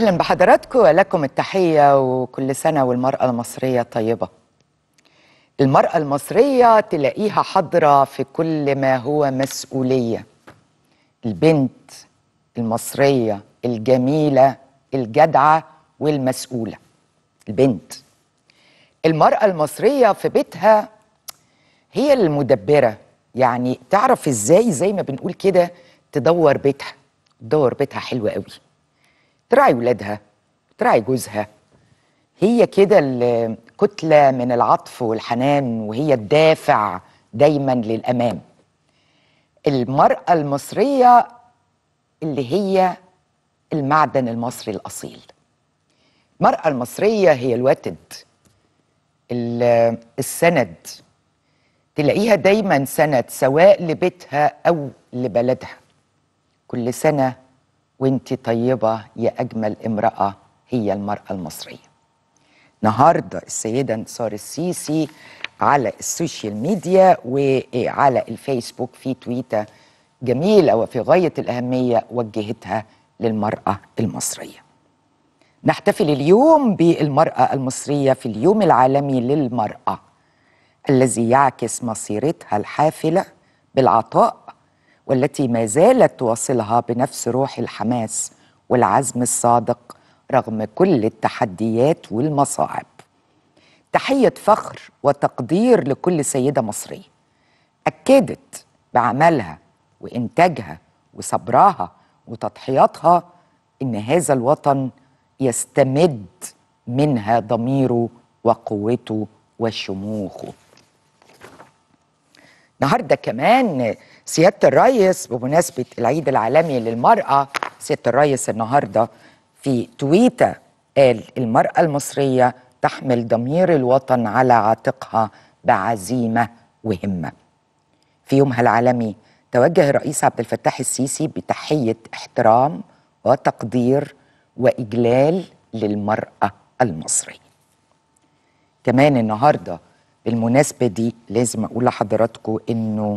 أهلا بحضراتكم ولكم التحية وكل سنة والمرأة المصرية طيبة. المرأة المصرية تلاقيها حاضرة في كل ما هو مسؤولية. البنت المصرية الجميلة الجدعة والمسؤولة. البنت المرأة المصرية في بيتها هي المدبرة، يعني تعرف ازاي زي ما بنقول كده تدور بيتها حلوة قوي، تراعي ولادها، تراعي جوزها. هي كده الكتلة من العطف والحنان، وهي الدافع دايما للأمام. المرأة المصرية اللي هي المعدن المصري الأصيل. المرأة المصرية هي الوتد، السند، تلاقيها دايما سند سواء لبيتها أو لبلدها. كل سنة وانت طيبة يا أجمل امرأة هي المرأة المصرية. النهارده السيدة انتصار السيسي على السوشيال ميديا وعلى الفيسبوك في تويتة جميلة وفي غاية الأهمية وجهتها للمرأة المصرية. نحتفل اليوم بالمرأة المصرية في اليوم العالمي للمرأة الذي يعكس مسيرتها الحافلة بالعطاء، والتي ما زالت تواصلها بنفس روح الحماس والعزم الصادق رغم كل التحديات والمصاعب. تحية فخر وتقدير لكل سيدة مصرية أكدت بعملها وإنتاجها وصبرها وتضحياتها إن هذا الوطن يستمد منها ضميره وقوته وشموخه. النهارده كمان سيادة الرئيس بمناسبة العيد العالمي للمرأة، سيادة الرئيس النهارده في تويتة قال: المرأة المصرية تحمل ضمير الوطن على عاتقها بعزيمة وهمة. في يومها العالمي توجه الرئيس عبد الفتاح السيسي بتحية احترام وتقدير وإجلال للمرأة المصرية. كمان النهارده بالمناسبة دي لازم أقول لحضراتكم إنه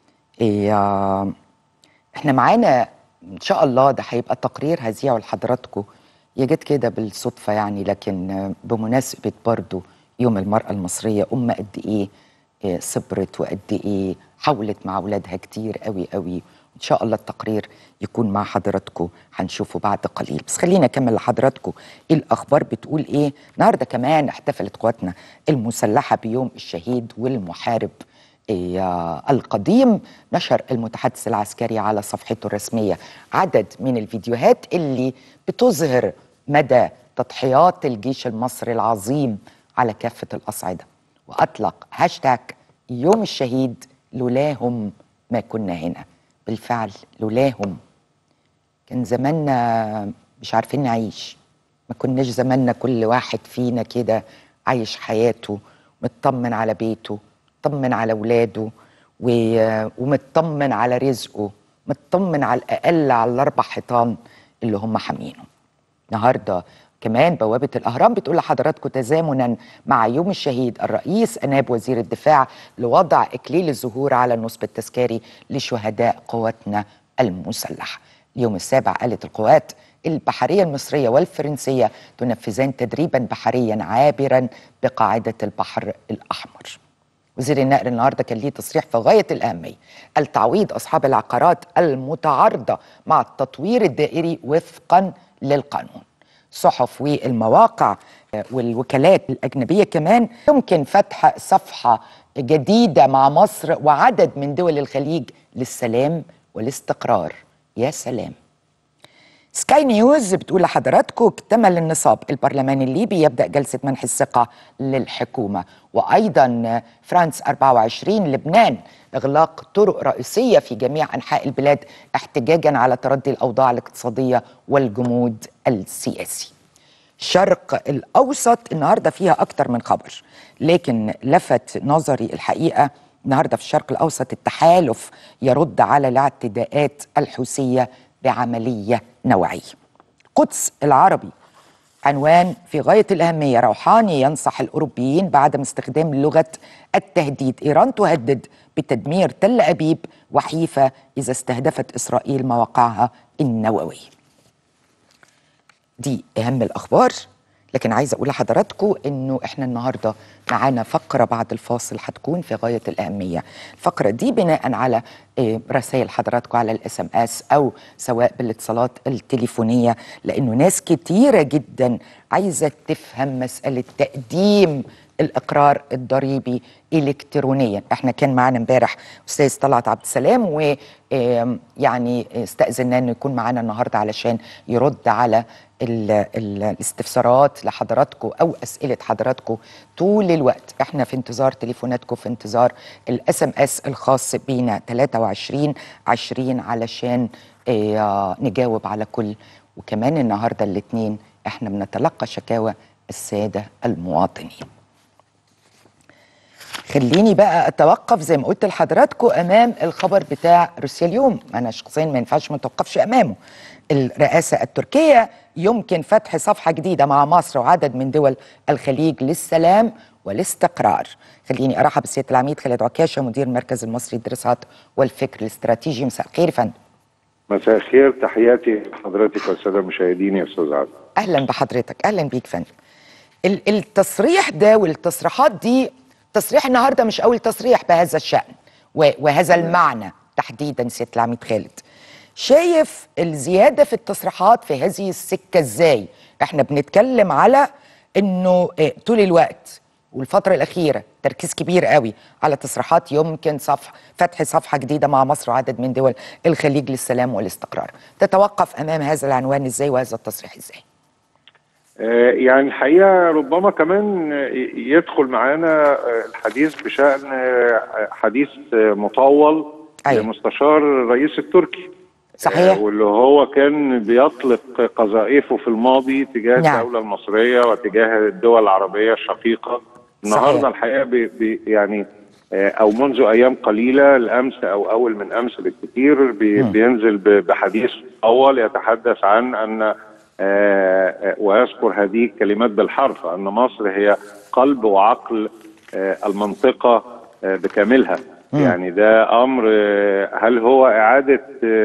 إحنا معانا إن شاء الله ده هيبقى تقرير هذيعه لحضراتكم، يجد كده بالصدفة يعني، لكن بمناسبة برضو يوم المرأة المصرية قد إيه صبرت وقد إيه حاولت مع أولادها كتير قوي قوي. إن شاء الله التقرير يكون مع حضراتكم هنشوفه بعد قليل، بس خلينا أكمل لحضراتكم إيه الأخبار بتقول إيه. النهاردة كمان احتفلت قواتنا المسلحة بيوم الشهيد والمحارب القديم. نشر المتحدث العسكري على صفحته الرسمية عدد من الفيديوهات اللي بتظهر مدى تضحيات الجيش المصري العظيم على كافة الأصعدة، وأطلق هاشتاج يوم الشهيد لولاهم ما كنا هنا. بالفعل لولاهم كان زماننا مش عارفين نعيش، ما كناش زماننا كل واحد فينا كده عايش حياته مطمن على بيته، مطمن على ولاده ومطمن على رزقه، مطمن على الأقل على الأربع حيطان اللي هم حامينه. النهارده كمان بوابة الأهرام بتقول لحضراتكم تزامنا مع يوم الشهيد الرئيس أناب وزير الدفاع لوضع إكليل الزهور على النصب التذكاري لشهداء قواتنا المسلحة. اليوم السابع قالت القوات البحرية المصرية والفرنسية تنفذان تدريبا بحريا عابرا بقاعدة البحر الأحمر. وزير النقل النهارده كان ليه تصريح في غاية الأهمية، التعويض أصحاب العقارات المتعارضة مع التطوير الدائري وفقا للقانون. الصحف والمواقع والوكالات الأجنبية كمان يمكن فتح صفحة جديدة مع مصر وعدد من دول الخليج للسلام والاستقرار. يا سلام. سكاي نيوز بتقول لحضراتكم اكتمل النصاب، البرلمان الليبي يبدأ جلسة منح الثقة للحكومة. وأيضا فرانس 24 لبنان إغلاق طرق رئيسية في جميع أنحاء البلاد احتجاجا على تردي الأوضاع الاقتصادية والجمود السياسي. الشرق الأوسط النهاردة فيها أكتر من خبر، لكن لفت نظري الحقيقة النهاردة في الشرق الأوسط التحالف يرد على الاعتداءات الحوثية بعملية نوعية. القدس العربي عنوان في غاية الأهمية، روحاني ينصح الأوروبيين بعدم استخدام لغة التهديد، إيران تهدد بتدمير تل أبيب وحيفا إذا استهدفت إسرائيل مواقعها النووية. دي أهم الأخبار. لكن عايزة أقول لحضراتكم إنه إحنا النهاردة معانا فقرة بعد الفاصل هتكون في غاية الأهمية. الفقرة دي بناء على رسائل حضراتكم على الSMS أو سواء بالاتصالات التليفونية، لأنه ناس كتيرة جدا عايزة تفهم مسألة تقديم الإقرار الضريبي إلكترونيا. احنا كان معانا امبارح أستاذ طلعت عبد السلام، ويعني استأذنا أنه يكون معانا النهاردة علشان يرد على الاستفسارات لحضراتكم أو أسئلة حضراتكم طول الوقت. احنا في انتظار تليفوناتكم، في انتظار الSMS الخاص بينا 2320 علشان نجاوب على كل. وكمان النهاردة الاثنين احنا بنتلقى شكاوى السادة المواطنين. خليني بقى اتوقف زي ما قلت لحضراتكم امام الخبر بتاع روسيا اليوم. انا شخصيا ما ينفعش ما اتوقفش امامه. الرئاسه التركيه يمكن فتح صفحه جديده مع مصر وعدد من دول الخليج للسلام والاستقرار. خليني ارحب بسياده العميد خالد عكاشه مدير المركز المصري للدراسات والفكر الاستراتيجي. مساء الخير يا فندم. مساء الخير، تحياتي لحضرتك والساده المشاهدين يا استاذ عادل. اهلا بحضرتك، اهلا بيك فندم. التصريح ده والتصريحات دي، تصريح النهارده مش اول تصريح بهذا الشأن وهذا المعنى تحديدا. سيادة العميد خالد، شايف الزيادة في التصريحات في هذه السكة ازاي؟ احنا بنتكلم على انه طول الوقت والفترة الأخيرة تركيز كبير قوي على تصريحات يمكن فتح صفحة جديدة مع مصر وعدد من دول الخليج للسلام والاستقرار. تتوقف أمام هذا العنوان ازاي وهذا التصريح ازاي؟ يعني الحقيقة ربما كمان يدخل معانا الحديث بشأن حديث مطول لمستشار الرئيس التركي. صحيح. واللي هو كان بيطلق قذائفه في الماضي تجاه الدولة المصرية وتجاه الدول العربية الشقيقة. النهارده الحقيقة يعني أو منذ أيام قليلة، الأمس أو أول من أمس بالكثير، بينزل بحديث أول يتحدث عن أن ويذكر هذه الكلمات بالحرف، أن مصر هي قلب وعقل المنطقة بكاملها. يعني ده أمر، هل هو إعادة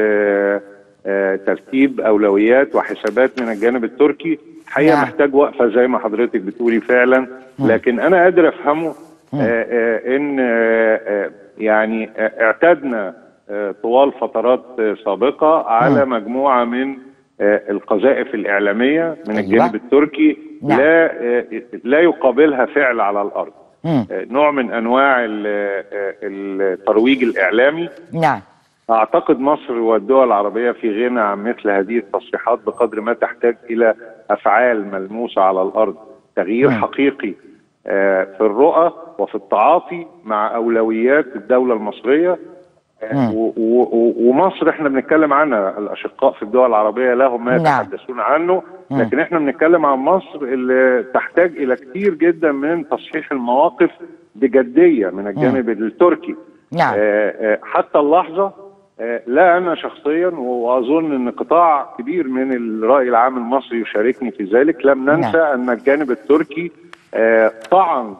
ترتيب أولويات وحسابات من الجانب التركي؟ حقيقة محتاج وقفة زي ما حضرتك بتقولي فعلا. لكن أنا قادر أفهمه إن يعني اعتدنا طوال فترات سابقة على مجموعة من القذائف الإعلامية من الجانب التركي لا يقابلها فعل على الأرض. نوع من أنواع الترويج الإعلامي. أعتقد مصر والدول العربية في غنى عن مثل هذه التصريحات بقدر ما تحتاج إلى أفعال ملموسة على الأرض، تغيير حقيقي في الرؤى وفي التعاطي مع أولويات الدولة المصرية. ومصر احنا بنتكلم عنها، الاشقاء في الدول العربيه لهم ما يتحدثون عنه، لكن احنا بنتكلم عن مصر اللي تحتاج الى كتير جدا من تصحيح المواقف بجديه من الجانب التركي. حتى اللحظه لا انا شخصيا واظن ان قطاع كبير من الراي العام المصري يشاركني في ذلك، لم ننسى ان الجانب التركي طعن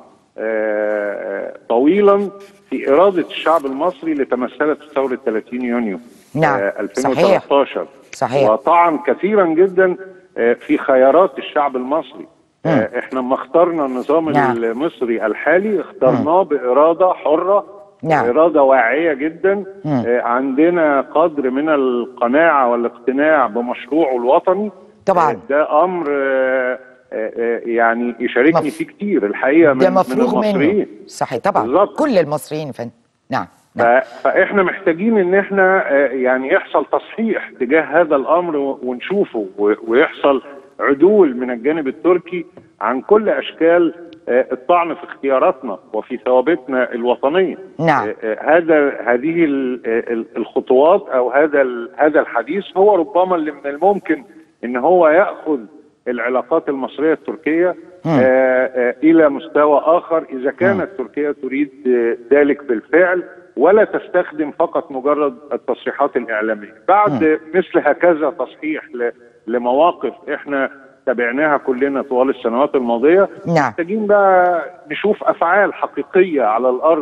طويلا في إرادة الشعب المصري اللي تمثلت في ثورة 30 يونيو 2013. صحيح. وطعن كثيرا جدا في خيارات الشعب المصري. احنا لما اخترنا النظام المصري الحالي اخترناه بإرادة حرة، إرادة واعية جدا. عندنا قدر من القناعة والاقتناع بمشروعه الوطني. طبعا ده أمر يعني يشاركني فيه كتير الحقيقه من المصريين. منه. صحيح طبعا بالزبط. كل المصريين فن. فاحنا محتاجين ان احنا يعني يحصل تصحيح تجاه هذا الامر ونشوفه، ويحصل عدول من الجانب التركي عن كل اشكال الطعن في اختياراتنا وفي ثوابتنا الوطنيه. هذه الخطوات او هذا الحديث هو ربما اللي من الممكن ان هو ياخذ العلاقات المصرية التركية إلى مستوى آخر، إذا كانت تركيا تريد ذلك بالفعل ولا تستخدم فقط مجرد التصريحات الإعلامية. بعد مثل هكذا تصحيح لمواقف إحنا تابعناها كلنا طوال السنوات الماضية، محتاجين بقى نشوف أفعال حقيقية على الأرض،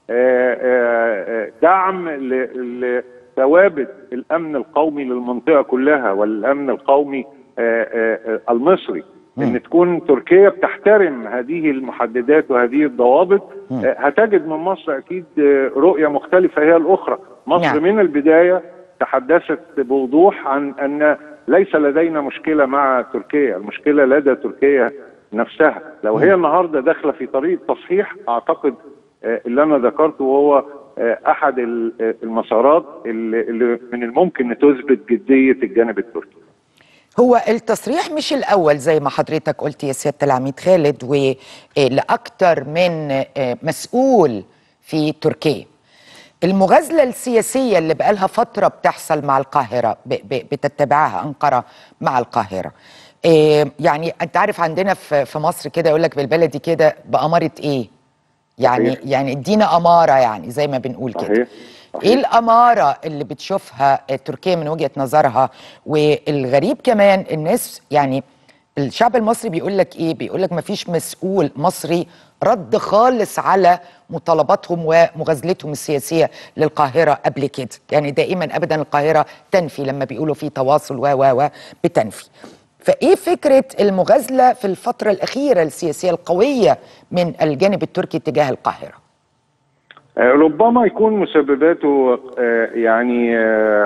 دعم لثوابت الأمن القومي للمنطقة كلها والأمن القومي المصري، ان تكون تركيا بتحترم هذه المحددات وهذه الضوابط، هتجد من مصر اكيد رؤيه مختلفه هي الاخرى. مصر من البدايه تحدثت بوضوح عن ان ليس لدينا مشكله مع تركيا، المشكله لدى تركيا نفسها. لو هي النهارده داخله في طريق تصحيح، اعتقد اللي انا ذكرته هو احد المسارات اللي من الممكن ان تثبت جديه الجانب التركي. هو التصريح مش الأول زي ما حضرتك قلت يا سيادة العميد خالد، ولأكثر من مسؤول في تركيا. المغازلة السياسية اللي بقالها فترة بتحصل مع القاهرة، بتتبعها أنقرة مع القاهرة. يعني أنت عارف عندنا في مصر كده يقول لك بالبلدي كده بأمارة إيه؟ يعني ادينا أمارة، يعني زي ما بنقول كده. ايه الأمارة اللي بتشوفها تركيا من وجهة نظرها؟ والغريب كمان الناس، يعني الشعب المصري بيقول لك ايه؟ بيقول لك مفيش مسؤول مصري رد خالص على مطالباتهم ومغازلتهم السياسية للقاهرة قبل كده. يعني دائما ابدا القاهرة تنفي لما بيقولوا في تواصل و بتنفي. فايه فكرة المغازلة في الفترة الأخيرة السياسية القوية من الجانب التركي تجاه القاهرة؟ ربما يكون مسبباته يعني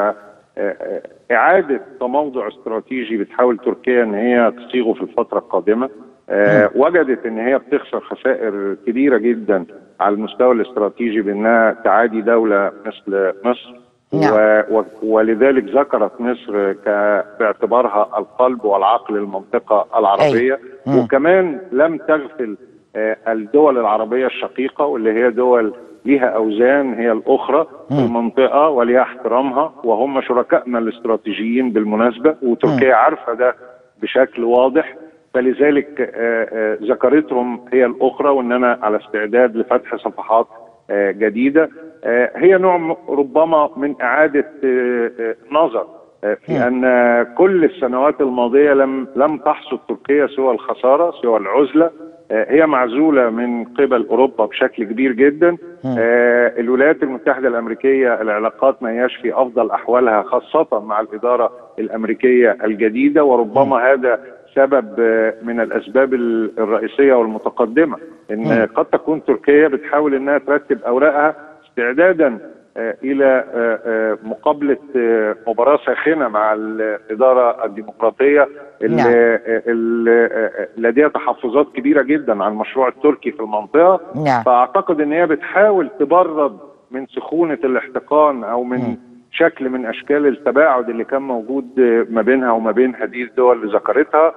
إعادة تموضع استراتيجي بتحاول تركيا ان هي تصيغه في الفترة القادمة. وجدت ان هي بتخسر خسائر كبيرة جدا على المستوى الاستراتيجي بانها تعادي دولة مثل مصر. ولذلك ذكرت مصر باعتبارها القلب والعقل المنطقة العربية. وكمان لم تغفل الدول العربية الشقيقة، واللي هي دول ليها أوزان هي الأخرى في المنطقة وليها احترامها، وهم شركائنا الاستراتيجيين بالمناسبة، وتركيا عارفة ده بشكل واضح. فلذلك ذكرتهم هي الأخرى، وأننا على استعداد لفتح صفحات جديدة. هي نوع ربما من إعادة نظر في أن كل السنوات الماضية لم تحصد تركيا سوى الخسارة، سوى العزلة. هي معزولة من قبل أوروبا بشكل كبير جدا. الولايات المتحدة الأمريكية العلاقات ما هياش في أفضل أحوالها، خاصة مع الإدارة الأمريكية الجديدة، وربما هذا سبب من الأسباب الرئيسية والمتقدمة إن قد تكون تركيا بتحاول إنها ترتب أوراقها استعدادا إلى مقابلة مباراة ساخنة مع الإدارة الديمقراطية اللي لديها تحفظات كبيرة جدا على المشروع التركي في المنطقة. فأعتقد إن هي بتحاول تبرد من سخونة الاحتقان أو من شكل من أشكال التباعد اللي كان موجود ما بينها وما بين هذه الدول اللي ذكرتها.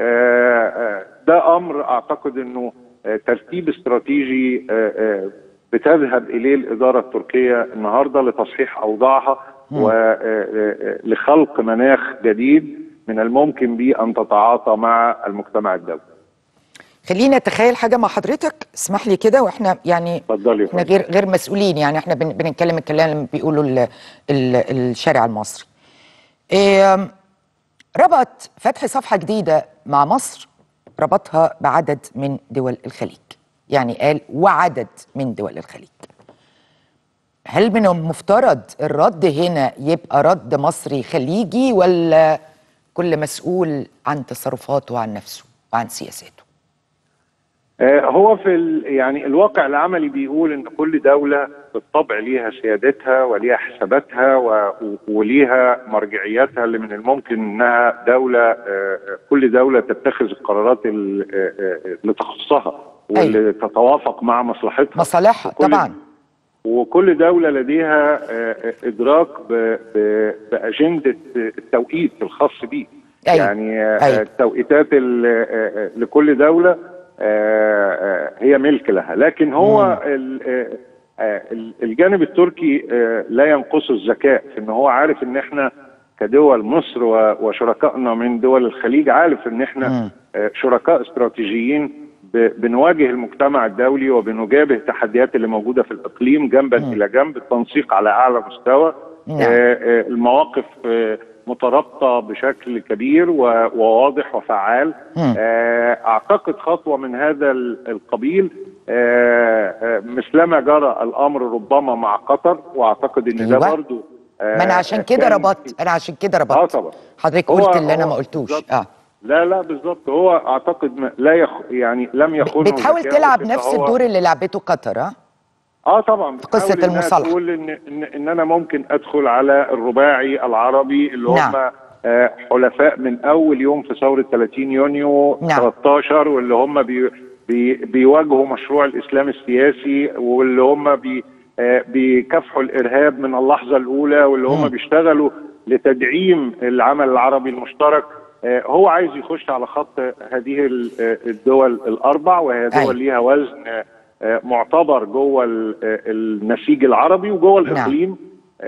ده أمر أعتقد إنه ترتيب استراتيجي بتذهب إليه الإدارة التركية النهاردة لتصحيح أوضاعها ولخلق مناخ جديد من الممكن به أن تتعاطى مع المجتمع الدولي. خلينا نتخيل حاجة مع حضرتك، اسمح لي كده، واحنا يعني احنا غير مسؤولين، يعني احنا بنتكلم الكلام اللي بيقولوا الشارع المصري. ربط فتح صفحة جديدة مع مصر، ربطها بعدد من دول الخليج، يعني قال وعدد من دول الخليج. هل من المفترض الرد هنا يبقى رد مصري خليجي، ولا كل مسؤول عن تصرفاته وعن نفسه وعن سياساته؟ هو في يعني الواقع العملي بيقول ان كل دولة بالطبع ليها سيادتها وليها حساباتها وليها مرجعياتها اللي من الممكن انها كل دولة تتخذ القرارات اللي تخصها واللي تتوافق مع مصالحها طبعا. وكل دولة لديها إدراك بأجندة التوقيت الخاص به. يعني التوقيتات لكل دولة هي ملك لها. لكن هو الجانب التركي لا ينقص الذكاء في ان هو عارف ان احنا كدول مصر وشركائنا من دول الخليج، عارف ان احنا شركاء استراتيجيين بنواجه المجتمع الدولي وبنجابه التحديات اللي موجودة في الإقليم جنبا إلى جنب، التنسيق على أعلى مستوى. المواقف مترابطة بشكل كبير وواضح وفعال. أعتقد خطوة من هذا القبيل مثلما جرى الأمر ربما مع قطر، وأعتقد أن ده برضو ما انا عشان كده ربطت، طبعا حضرتك قلت اللي انا ما قلتوش. لا بالظبط، هو اعتقد لا يعني لم يخونه. بتحاول تلعب نفس الدور اللي لعبته قطر. طبعا في قصه المصالحه، تقول ان انا ممكن ادخل على الرباعي العربي اللي هم حلفاء من اول يوم في ثوره 30 يونيو 13، واللي هم بيواجهوا مشروع الاسلام السياسي، واللي هم بيكافحوا الارهاب من اللحظه الاولى، واللي هم بيشتغلوا لتدعيم العمل العربي المشترك. هو عايز يخش على خط هذه الدول الاربع، وهي دول ليها وزن معتبر جوه النسيج العربي وجوه الاقليم.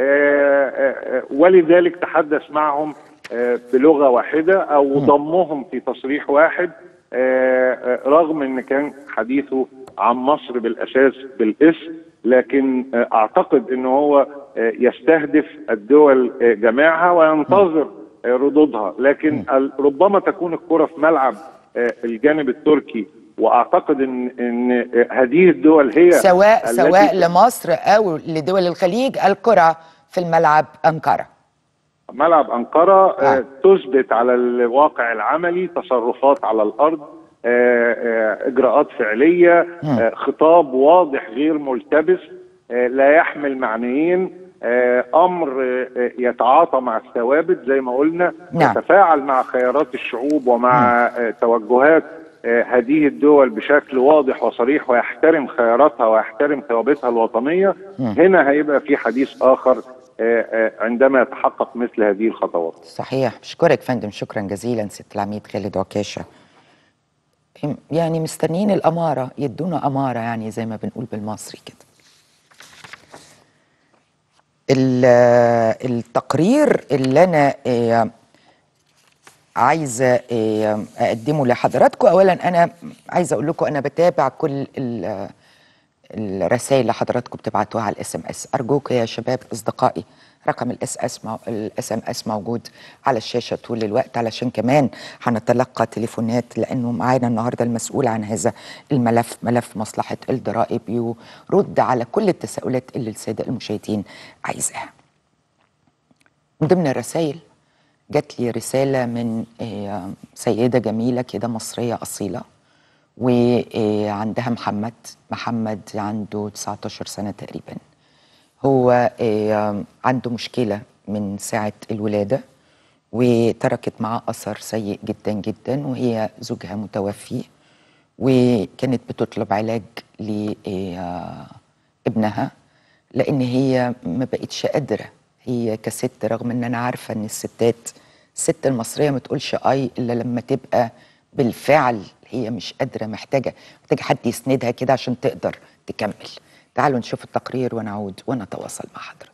ولذلك تحدث معهم بلغه واحده او ضمهم في تصريح واحد، رغم ان كان حديثه عن مصر بالاساس بالاسم، لكن اعتقد ان هو يستهدف الدول جميعها وينتظر ردودها. لكن ربما تكون الكرة في ملعب الجانب التركي، واعتقد ان هذه الدول هي سواء لمصر او لدول الخليج، الكرة في الملعب أنقرة. ملعب أنقرة تثبت على الواقع العملي تصرفات على الأرض، إجراءات فعلية، خطاب واضح غير ملتبس، لا يحمل معنيين، أمر يتعاطى مع الثوابت زي ما قلنا، يتفاعل مع خيارات الشعوب ومع توجهات هذه الدول بشكل واضح وصريح، ويحترم خياراتها ويحترم ثوابتها الوطنية. هنا هيبقى في حديث آخر عندما يتحقق مثل هذه الخطوات. صحيح. بشكرك فندم، شكرا جزيلا سيادة العميد خالد عكاشة. يعني مستنيين الأمارة، يدونا أمارة يعني زي ما بنقول بالمصري كده. التقرير اللي أنا عايزة أقدمه لحضراتكم، أولا أنا عايزة أقول لكم أنا بتابع كل الرسائل اللي حضراتكم بتبعتوها على الSMS. أرجوك يا شباب أصدقائي، رقم الSMS موجود على الشاشة طول الوقت، علشان كمان هنتلقى تليفونات، لأنه معانا النهاردة المسؤول عن هذا الملف، ملف مصلحة الضرائب، يرد على كل التساؤلات اللي السادة المشاهدين عايزاها. من ضمن الرسائل جات لي رسالة من سيدة جميلة كده مصرية أصيلة، وعندها محمد عنده 19 سنة تقريبا. هو عنده مشكلة من ساعة الولادة، وتركت معاه أثر سيء جدا جدا، وهي زوجها متوفي، وكانت بتطلب علاج لابنها لأن هي ما بقتش قادرة. هي كست، رغم ان انا عارفة ان الست المصرية ما تقولش إلا لما تبقى بالفعل هي مش قادرة، محتاجة حد يسندها كده عشان تقدر تكمل. تعالوا نشوف التقرير ونعود ونتواصل مع حضراتكم.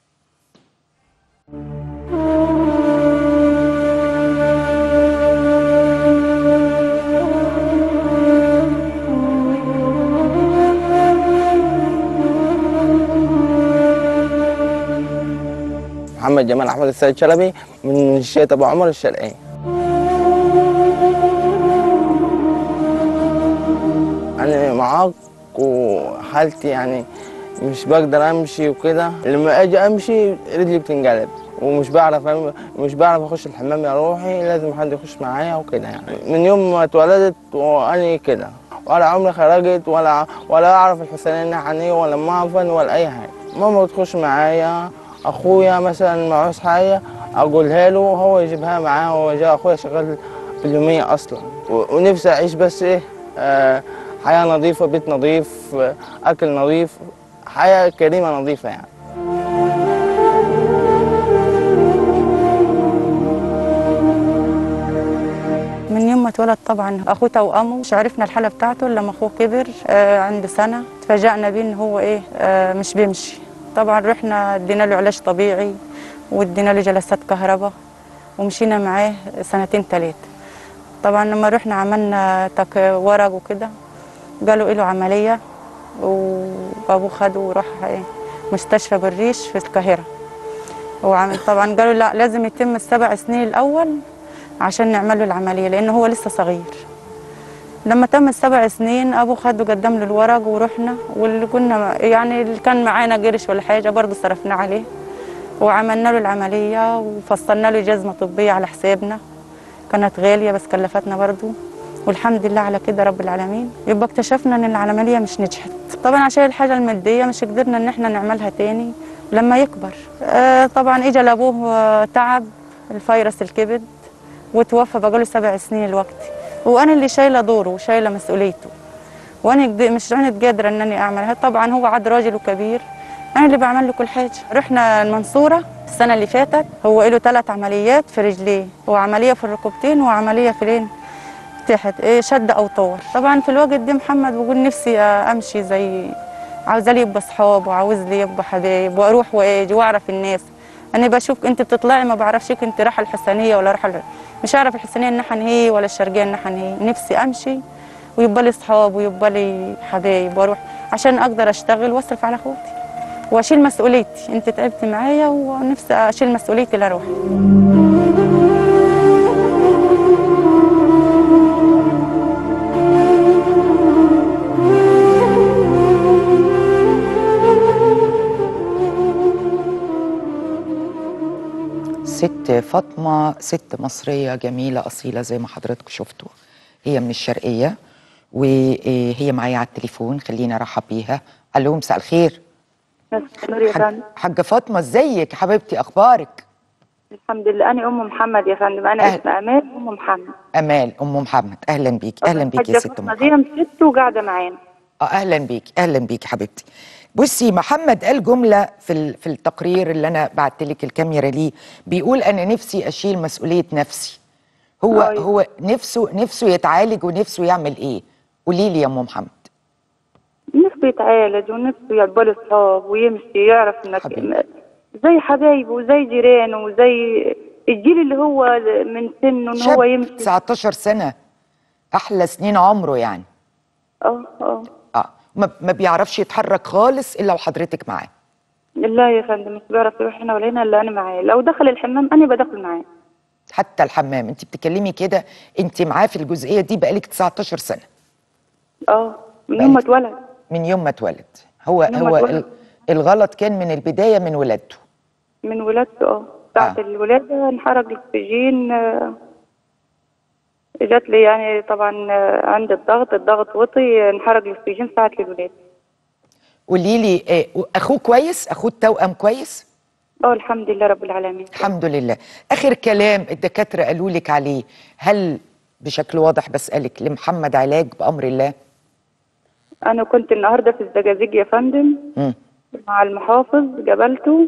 محمد جمال أحمد السيد شلبي من منشية أبو عمر الشرقية. أنا معاق وحالتي يعني مش بقدر أمشي وكده، لما أجي أمشي رجلي بتنقلب، ومش بعرف أخش الحمام يا روحي، لازم حد يخش معايا وكده. يعني من يوم ما اتولدت وأنا كده، ولا عمري خرجت ولا أعرف الحسنين عني ولا معفن ولا أي حاجة. ماما بتخش معايا، اخويا مثلا معوز حاجه اقولها له هو يجيبها معاه. هو جا اخويا شغال في اليوميه اصلا، ونفسي اعيش بس حياه نظيفه، بيت نظيف، اكل نظيف، حياه كريمه نظيفه يعني. من يوم ما اتولد طبعا اخوه توأمه، مش عرفنا الحاله بتاعته لما اخوه كبر عنده سنه، اتفاجئنا بيه ان هو مش بيمشي. طبعا رحنا ادينا له علاج طبيعي وادينا له جلسات كهرباء، ومشينا معاه 2 3. طبعا لما رحنا عملنا ورق وكده، قالوا له عمليه، وابوه خده وراح مستشفى بالريش في القاهره. طبعا قالوا لا، لازم يتم ال7 سنين الاول عشان نعمل له العمليه، لانه هو لسه صغير. لما تم ال7 سنين ابوه خده قدم له الورق، ورحنا، واللي كنا يعني اللي كان معانا قرش ولا حاجه برضه صرفنا عليه، وعملنا له العملية وفصلنا له جزمة طبية على حسابنا، كانت غالية بس كلفتنا برضو، والحمد لله على كده رب العالمين. يبقى اكتشفنا ان العملية مش نجحت طبعا عشان الحاجة المادية، مش قدرنا ان احنا نعملها تاني لما يكبر. طبعا اجى لابوه تعب الفيروس الكبد وتوفى بقاله 7 سنين الوقت، وانا اللي شايله دوره وشايله مسؤوليته، وانا مش قادره ان انا اعملها. طبعا هو عاد راجل وكبير، انا اللي بعمل له كل حاجه. رحنا المنصوره السنه اللي فاتت، هو له 3 عمليات في رجليه، وعمليه في الركبتين وعمليه في الين تحت شد اوتار. طبعا في الوقت ده محمد بقول نفسي امشي زي، عاوزه لي يبقى صحاب وعاوز لي يبقى حبايب واروح واجي واعرف الناس. انا بشوف انت بتطلعي ما بعرفش انت رايحه الحسينيه ولا رايحه، مش عارف الحسينيه الناحيه هي ولا الشرقيه الناحيه هي. نفسي امشي ويبقى لي صحاب ويبقى لي حبايب واروح عشان اقدر اشتغل واصرف على اخوتي واشيل مسؤوليتي. انت تعبت معايا ونفسي اشيل مسؤوليتي لاروح. ست فاطمة ست مصرية جميلة أصيلة زي ما حضراتكم شفتوا، هي من الشرقية وهي معايا على التليفون. خلينا أرحب بيها. ألو، مساء الخير. حاجة فاطمة، ازيك حبيبتي؟ أخبارك؟ الحمد لله. أنا أم محمد يا فندم، أنا اسمي أمال أم محمد. أمال أم محمد، أهلا بيك. أهلا بيك يا ست محمد. دي ست وقاعدة معانا. أهلا بيك، أهلا بيك حبيبتي. بصي، محمد قال جملة في التقرير اللي أنا بعت لك الكاميرا ليه، بيقول أنا نفسي أشيل مسؤولية نفسي. هو نفسه يتعالج ونفسه يعمل إيه؟ قولي لي يا أم محمد. نفسه يتعالج ونفسه يبقى له صحاب ويمشي، يعرف إنك زي حبايبه وزي جيرانه وزي الجيل اللي هو من سنه، إن هو يمشي. 19 سنة أحلى سنين عمره يعني. ما بيعرفش يتحرك خالص الا وحضرتك معاه. لا يا فندم، مش بيعرف يروح هنا ولا هنا الا انا معاه. لو دخل الحمام انا بدخل معاه. حتى الحمام انت بتتكلمي كده، انت معاه في الجزئيه دي بقالك 19 سنه. من يوم ما اتولد. من يوم ما اتولد. هو الغلط كان من البدايه من ولادته. من ولادته ساعه الولاده انحرق الاكسجين. جات لي يعني طبعا عند الضغط وطي، انحرق الاكسجين ساعه الولاده. قولي لي، اخوه كويس؟ اخوه التوأم كويس؟ الحمد لله رب العالمين. الحمد لله. اخر كلام الدكاتره قالوا لك عليه، هل بشكل واضح بسالك لمحمد علاج بامر الله؟ انا كنت النهارده في الزجاجيج يا فندم مع المحافظ، قابلته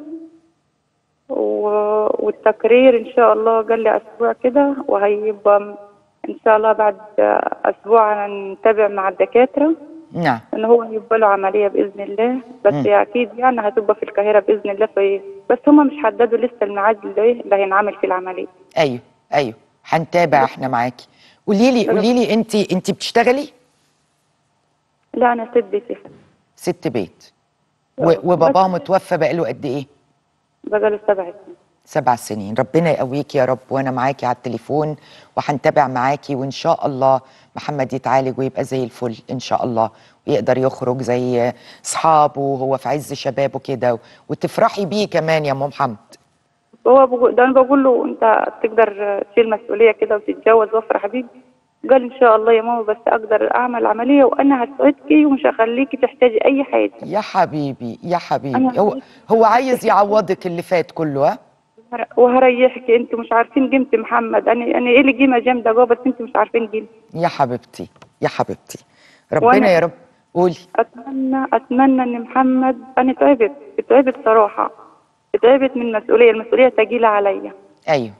والتقرير ان شاء الله قال لي اسبوع كده، وهيبقى ان شاء الله بعد اسبوع نتابع مع الدكاتره. نعم. ان هو يبقى له عمليه باذن الله، بس اكيد يعني هتبقى في القاهره باذن الله. بس هم مش حددوا لسه الميعاد اللي هينعمل فيه العمليه. ايوه هنتابع احنا معاكي. قولي لي انت بتشتغلي؟ لا انا ست بيت. ست بيت. وباباه متوفى بقاله قد ايه؟ بقاله 7 سنين. 7 سنين. ربنا يقويك يا رب، وانا معاكي على التليفون وهنتابع معاكي، وان شاء الله محمد يتعالج ويبقى زي الفل ان شاء الله، ويقدر يخرج زي اصحابه وهو في عز شبابه كده، وتفرحي بيه كمان يا ام محمد. ده انا بقول له انت تقدر تشيل مسؤوليه كده وتتجوز وافرح بيك. قال ان شاء الله يا ماما، بس اقدر اعمل عمليه وانا هسعدكي ومش هخليكي تحتاجي اي حاجه. يا حبيبي يا حبيبي، هو عايز يعوضك اللي فات كله. وهريحك. انتوا مش عارفين قيمه محمد. انا ايه اللي قيمه جامده جوه، بس انتوا مش عارفين قيمته. يا حبيبتي يا حبيبتي، ربنا يا رب. قولي. اتمنى ان محمد، انا تعبت صراحه، تعبت من المسؤوليه ثقيله عليا. ايوه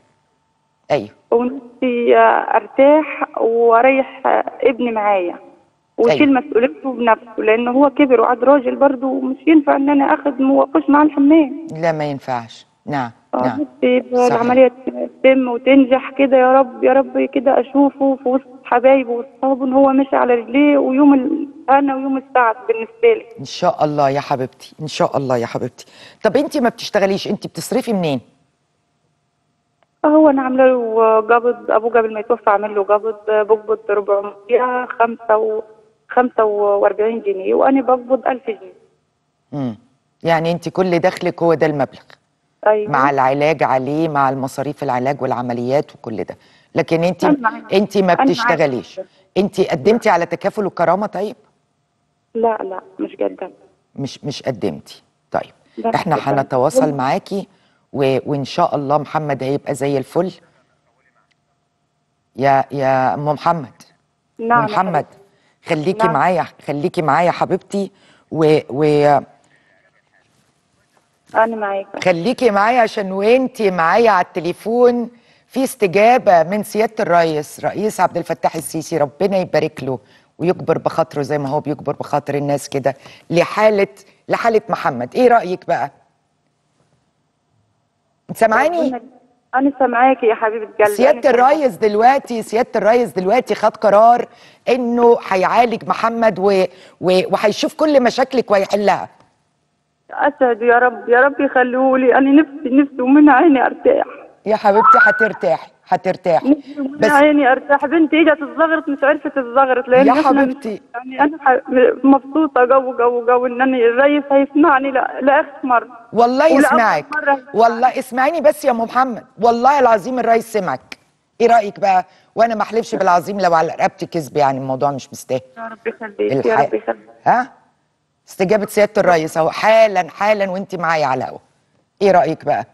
ونفسي ارتاح واريح ابني معايا ويشيل مسؤوليته بنفسه، لانه هو كبر وعاد راجل برضه، ومش ينفع ان انا اخد واخش معاه الحمام. لا ما ينفعش. نعم. العمليه تتم وتنجح كده يا رب يا رب، كده اشوفه في وسط حبايبه واصحابه ان هو ماشي على رجليه، ويوم انا ويوم السعد بالنسبه لي. ان شاء الله يا حبيبتي، ان شاء الله يا حبيبتي. طب انت ما بتشتغليش، انت بتصرفي منين؟ هو انا عامله له قبض، ابوه قبل ما يتوفى عامل له قبض، بقبض 445 جنيه وانا بقبض 1000 جنيه. يعني انت كل دخلك هو ده المبلغ؟ ايوه مع العلاج عليه، مع المصاريف العلاج والعمليات وكل ده. لكن انت أنا معاك. انت ما أنا معاك. بتشتغليش. انت قدمتي على تكافل وكرامه؟ طيب لا لا مش قدام. مش قدمتي. طيب لا، احنا شكراً. هنتواصل معاكي وان شاء الله محمد هيبقى زي الفل. يا ام محمد. نعم ام يا محمد حبيبتي. خليكي نعم. معايا، خليكي معايا حبيبتي، انا معاك. خليكي معايا عشان وانتي معايا على التليفون في استجابة من سيادة رئيس عبد الفتاح السيسي، ربنا يبارك له ويكبر بخاطره زي ما هو بيكبر بخاطر الناس كده، لحالة محمد. ايه رأيك بقى؟ انت سامعاني؟ انا سامعاكي يا حبيبه قلبي. سيادة الرئيس دلوقتي خد قرار انه هيعالج محمد وهيشوف كل مشاكلك وهيحلها. اسعد يا رب، يا رب يخليهولي. انا نفسي ومن عيني ارتاح. يا حبيبتي هترتاحي نفسي ومن عيني ارتاح. بنتي اجت تتزغرط مش عرفت تتزغرط لان يا احنا حبيبتي. يعني انا مبسوطه جو ان انا الريس هيسمعني لاخر مره. والله ولأول يسمعك. مرة هيسمعني. والله اسمعيني بس يا ام محمد، والله العظيم الرئيس سمعك. ايه رايك بقى؟ وانا ما احلفش بالعظيم لو على رقبتي كذب، يعني الموضوع مش مستاهل. يا رب يخليك يا رب يخليك. ها؟ استجابه سياده الرئيس اهو حالا وانت معايا على الهوا. ايه رايك بقى؟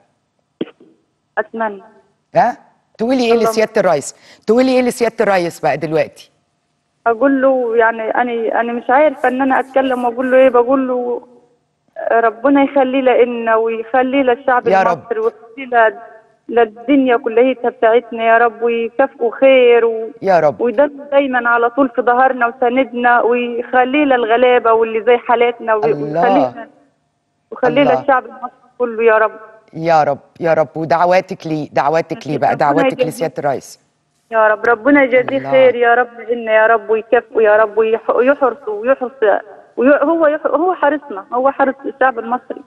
اتمنى. ها؟ تقولي ايه الله. لسياده الرئيس بقى دلوقتي؟ اقول له يعني انا مش عارفه ان انا اتكلم واقول له ايه. بقول له ربنا يخليه لنا ويخليه للشعب يا رب. المصري ويخليه للدنيا كلها بتاعتنا يا رب، ويكافئه خير يا رب. ويدل دايما على طول في ظهرنا وساندنا، ويخليه للغلابه واللي زي حالاتنا الله. ويخليه للشعب المصري كله يا رب. يا رب ودعواتك ليه بقى، دعواتك لسياده الرئيس. يا رب ربنا يجازيه خير يا رب إن يا رب، ويكافئه يا رب، ويحرص هو حارسنا، هو حارس الشعب المصري.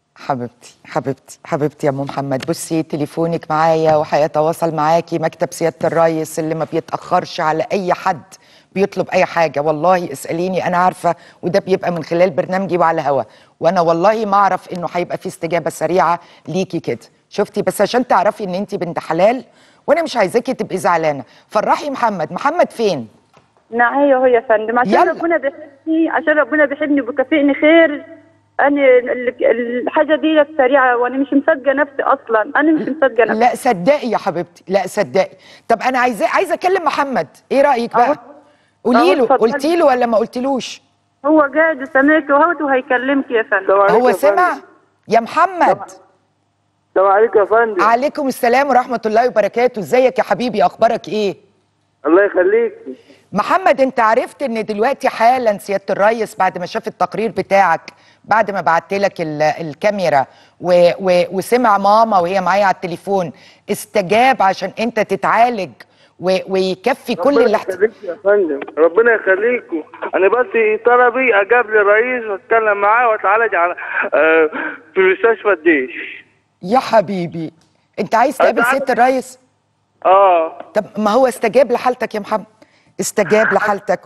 حبيبتي يا ام محمد، بصي تليفونك معايا وهيتواصل معاكي مكتب سياده الرئيس اللي ما بيتاخرش على اي حد بيطلب اي حاجه. والله اساليني انا عارفه، وده بيبقى من خلال برنامجي وعلى الهوا، وانا والله ما اعرف انه هيبقى في استجابه سريعه ليكي كده. شفتي؟ بس عشان تعرفي ان انت بنت حلال وانا مش عايزاكي تبقي زعلانه. فرحي محمد فين؟ نعم يا فندم. عشان ربنا بيحبني وبيكافئني خير. انا الحاجه دي سريعه وانا مش مصدقه نفسي اصلا. انا مش مصدقه نفسي. لا صدقي يا حبيبتي، لا صدقي. طب انا عايزه اكلم محمد، ايه رايك بقى؟ قولي له. قلتي له ولا ما قلتلوش؟ هو قاعد سمعته اهوت وهيكلمك يا فندم. هو سمع يا محمد. السلام عليكم يا فندم. عليكم السلام ورحمه الله وبركاته. ازيك يا حبيبي؟ اخبارك ايه؟ الله يخليك. محمد انت عرفت ان دلوقتي حالا سياده الرئيس بعد ما شاف التقرير بتاعك، بعد ما بعت لك الكاميرا وسمع ماما وهي معايا على التليفون، استجاب عشان انت تتعالج ويكفي كل اللي ربنا يخليك يا فندم، ربنا يخليكم. انا بس طلبي اقابل الرئيس واتكلم معاه واتعالج على في مستشفى الجيش. يا حبيبي انت عايز تقابل سياده الرئيس؟ طب ما هو استجاب لحالتك يا محمد، استجاب لحالتك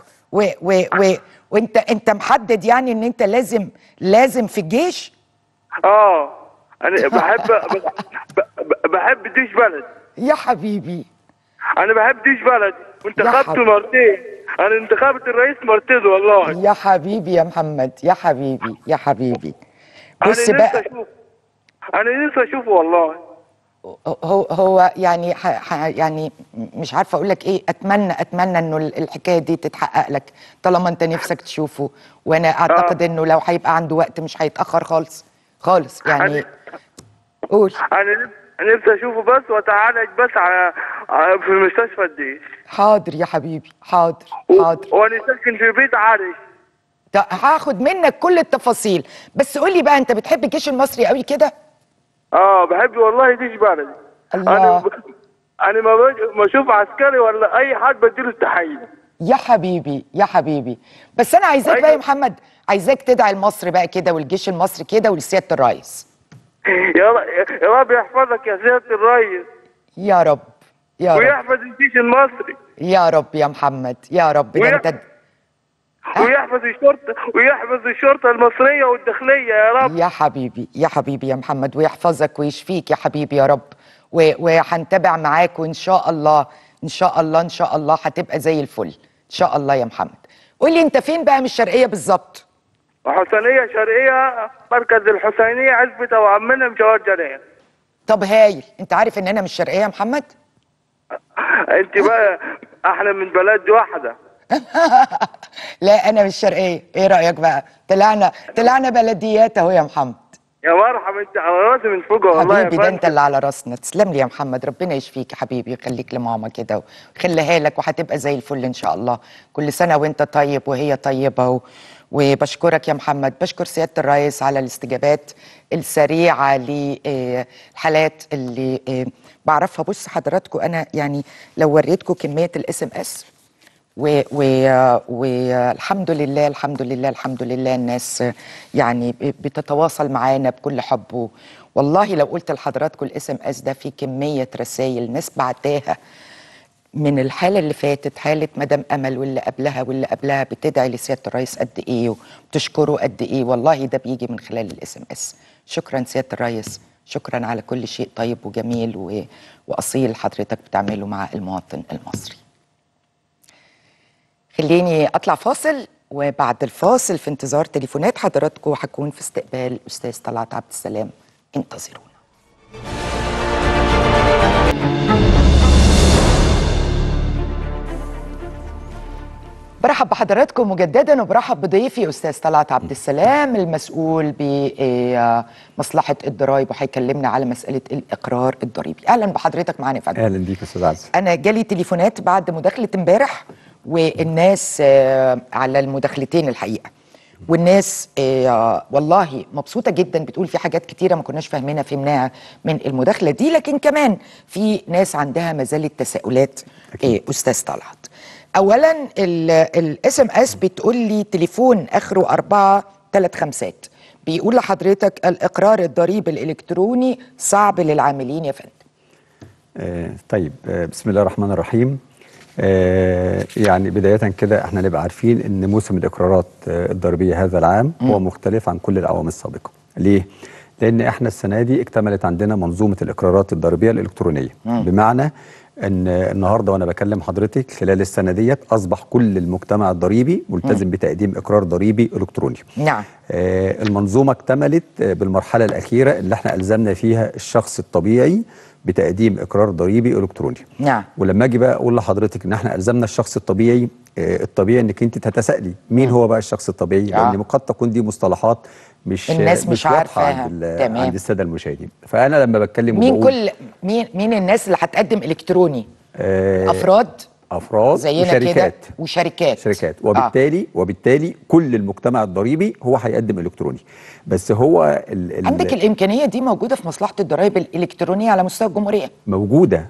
وانت محدد يعني ان انت لازم في الجيش؟ انا بحب جيش بلد يا حبيبي. انا بحب جيش بلد وانتخبته مرتين. انا انتخبت الرئيس مرتين والله. يا حبيبي يا محمد، يا حبيبي بص بقى، انا نفسي اشوفه والله. هو يعني يعني مش عارفه اقول لك ايه. اتمنى انه الحكايه دي تتحقق لك طالما انت نفسك تشوفه، وانا اعتقد انه لو هيبقى عنده وقت مش هيتاخر خالص يعني. قول. انا نفسي اشوفه بس واتعالج بس في مستشفى الجيش. حاضر يا حبيبي، حاضر. وانا ساكن في بيت عرش. هاخد منك كل التفاصيل، بس قول لي بقى، انت بتحب الجيش المصري قوي كده؟ بحب والله جيش بلدي. الله. انا ما اشوف عسكري ولا اي حد بديله التحيه. يا حبيبي بس انا عايزاك بقى يا محمد، عايزاك تدعي لمصر بقى كده والجيش المصري كده ولسياده الرئيس. يا رب يحفظك يا سياده الرئيس. يا رب ويحفظ الجيش المصري. يا رب يا محمد، يا رب. ده انت ويحفظ الشرطه المصريه والداخليه يا رب. يا حبيبي يا حبيبي يا محمد، ويحفظك ويشفيك يا حبيبي يا رب. وهنتابع معاك، وان شاء الله ان شاء الله ان شاء الله هتبقى زي الفل ان شاء الله يا محمد. قول لي انت فين بقى من الشرقيه بالظبط؟ حسينيه شرقيه، مركز الحسينيه، عزبه ابو عمنا، مشوار جنيه. طب هايل. انت عارف ان انا من الشرقيه يا محمد؟ انت بقى احنا من بلد واحده. لا انا من الشرقيه. ايه رايك بقى؟ طلعنا بلديات اهو يا محمد. يا مرحبا، انت على راسي من فوق والله يا حبيبي، فندم. ده انت اللي على راسنا. تسلم لي يا محمد، ربنا يشفيك يا حبيبي، ويخليك لماما كده ويخليها لك، وهتبقى زي الفل ان شاء الله. كل سنه وانت طيب وهي طيبه وبشكرك يا محمد. بشكر سياده الرئيس على الاستجابات السريعه للحالات اللي بعرفها. بص حضراتكم، انا يعني لو وريتكم كميه الاس ام اس والحمد لله الحمد لله الحمد لله، الناس يعني بتتواصل معانا بكل حب. والله لو قلت لحضراتكم الاس ام اس ده في كميه رسائل ناس بعتاها من الحاله اللي فاتت، حاله مدام امل واللي قبلها واللي قبلها، بتدعي لسياده الرئيس قد ايه وبتشكره قد ايه. والله ده بيجي من خلال الاس ام اس. شكرا سياده الرئيس، شكرا على كل شيء طيب وجميل واصيل حضرتك بتعمله مع المواطن المصري. خليني اطلع فاصل، وبعد الفاصل في انتظار تليفونات حضراتكم هكون في استقبال الاستاذ طلعت عبد السلام. انتظرونا. برحب بحضراتكم مجددا، وبرحب بضيفي استاذ طلعت عبد السلام المسؤول بمصلحه الضرائب، وهيكلمنا على مساله الاقرار الضريبي. اهلا بحضرتك معانا يا فندم. اهلا بيك استاذ عزة. انا جالي تليفونات بعد مداخله امبارح، والناس على المداخلتين الحقيقه، والناس والله مبسوطه جدا، بتقول في حاجات كتيره ما كناش فهمناها من المداخله دي، لكن كمان في ناس عندها ما زالت تساؤلات. استاذ طلعت، اولا الاس ام اس بتقول لي تليفون اخره 435 بيقول لحضرتك الاقرار الضريبي الالكتروني صعب للعاملين يا فندم. طيب، بسم الله الرحمن الرحيم. يعني بداية كده احنا نبقى عارفين ان موسم الاقرارات الضريبية هذا العام هو مختلف عن كل الاعوام السابقة. ليه؟ لان احنا السنة دي اكتملت عندنا منظومة الاقرارات الضريبية الالكترونية. بمعنى ان النهارده وانا بكلم حضرتك خلال السنه ديت اصبح كل المجتمع الضريبي ملتزم بتقديم اقرار ضريبي الكتروني. نعم. المنظومه اكتملت بالمرحله الاخيره اللي احنا الزمنا فيها الشخص الطبيعي بتقديم اقرار ضريبي الكتروني. نعم. ولما اجي بقى اقول لحضرتك ان احنا الزمنا الشخص الطبيعي، الطبيعي انك انت تتسائلي مين هو بقى الشخص الطبيعي؟ لان قد تكون دي مصطلحات الناس مش عارفاها عند الساده المشاهدين. فانا لما بتكلم مين الناس اللي هتقدم الكتروني؟ افراد زينا كده وشركات. وبالتالي كل المجتمع الضريبي هو هيقدم الكتروني. بس هو عندك الامكانيه دي موجوده في مصلحه الضرائب الالكترونيه على مستوى الجمهوريه؟ موجوده.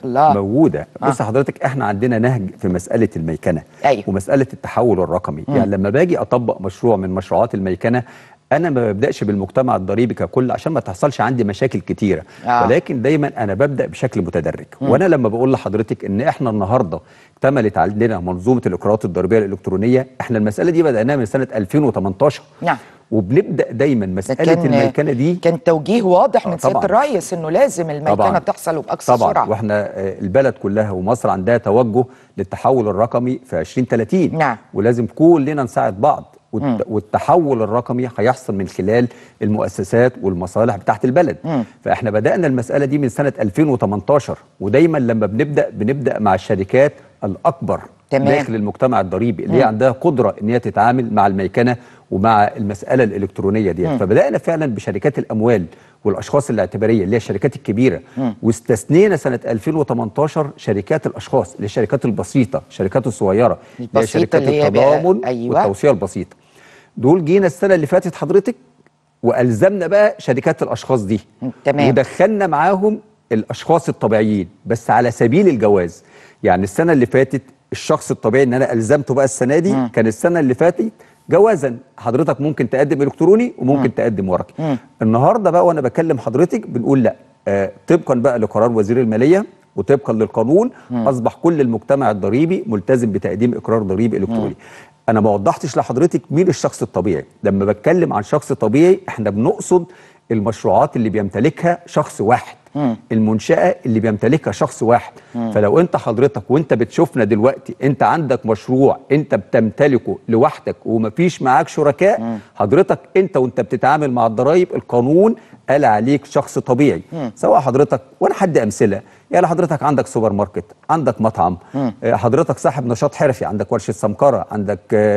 بص حضرتك، احنا عندنا نهج في مساله الميكنه. أيوه. ومساله التحول الرقمي. يعني لما باجي اطبق مشروع من مشروعات الميكنه، انا ما ببداش بالمجتمع الضريبي ككل عشان ما تحصلش عندي مشاكل كتيره. ولكن دايما انا ببدا بشكل متدرج. وانا لما بقول لحضرتك ان احنا النهارده اكتملت عندنا منظومه الاقرارات الضريبيه الالكترونيه، احنا المساله دي بداناها من سنه 2018. نعم. وبنبدا دايما مساله الميكنه دي كان توجيه واضح من سياده الرئيس انه لازم الميكنه تحصل وباقصى سرعه. واحنا البلد كلها ومصر عندها توجه للتحول الرقمي في 2030. نعم. ولازم كلنا نساعد بعض. والتحول الرقمي هيحصل من خلال المؤسسات والمصالح بتاعت البلد. فاحنا بدأنا المسألة دي من سنة 2018. ودايما لما بنبدأ مع الشركات الأكبر داخل المجتمع الضريبي اللي هي عندها قدرة ان هي تتعامل مع الميكنة ومع المسألة الإلكترونية دي. فبدأنا فعلا بشركات الأموال والأشخاص الاعتبارية اللي هي الشركات الكبيرة. واستثنينا سنة 2018 شركات الأشخاص اللي هي الشركات البسيطة، الشركات الصغيرة اللي هي شركات التضامن. أيوة. والتوصية البسيطة. دول جينا السنة اللي فاتت حضرتك وألزمنا بقى شركات الأشخاص دي. تمام. ودخلنا معاهم الأشخاص الطبيعيين بس على سبيل الجواز. يعني السنة اللي فاتت الشخص الطبيعي ان انا ألزمته بقى السنة دي كان السنة اللي فاتت جوازا حضرتك ممكن تقدم الكتروني وممكن تقدم ورقي. النهارده بقى وانا بكلم حضرتك بنقول لا، طبقا بقى لقرار وزير الماليه وطبقا للقانون اصبح كل المجتمع الضريبي ملتزم بتقديم اقرار ضريبي الكتروني. انا ما وضحتش لحضرتك مين الشخص الطبيعي. لما بتكلم عن شخص طبيعي احنا بنقصد المشروعات اللي بيمتلكها شخص واحد، المنشأة اللي بيمتلكها شخص واحد. فلو انت حضرتك وانت بتشوفنا دلوقتي انت عندك مشروع انت بتمتلكه لوحدك ومفيش معاك شركاء، حضرتك انت وانت بتتعامل مع الضرايب القانون قال عليك شخص طبيعي. سواء حضرتك، وانا حدي امثله، يعني حضرتك عندك سوبر ماركت، عندك مطعم، حضرتك صاحب نشاط حرفي، عندك ورشه سمكره، عندك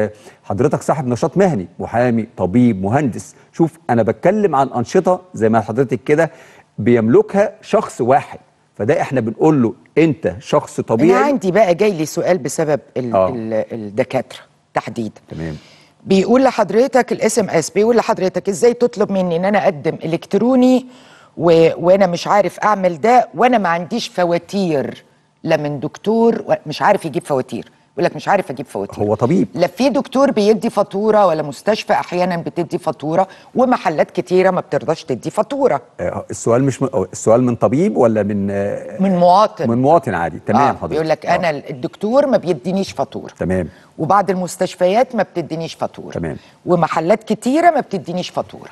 حضرتك صاحب نشاط مهني، محامي، طبيب، مهندس. شوف انا بتكلم عن انشطه زي ما حضرتك كده بيملكها شخص واحد، فده احنا بنقول له انت شخص طبيعي. انا عندي بقى جاي لي سؤال بسبب الدكاتره تحديدا. تمام. بيقول لحضرتك الاس ام اس، بيقول لحضرتك ازاي تطلب مني ان انا اقدم الكتروني وانا مش عارف اعمل ده، وانا ما عنديش فواتير، لا من دكتور مش عارف يجيب فواتير، يقول لك مش عارف اجيب فواتير. هو طبيب، لا في دكتور بيدي فاتوره ولا مستشفى احيانا بتدي فاتوره، ومحلات كتيره ما بترضاش تدي فاتوره. السؤال مش السؤال من طبيب ولا من مواطن؟ من مواطن عادي. تمام حضرتك. بيقول لك انا الدكتور ما بيدينيش فاتوره. تمام. وبعض المستشفيات ما بتدينيش فاتوره. تمام. ومحلات كتيره ما بتدينيش فاتوره.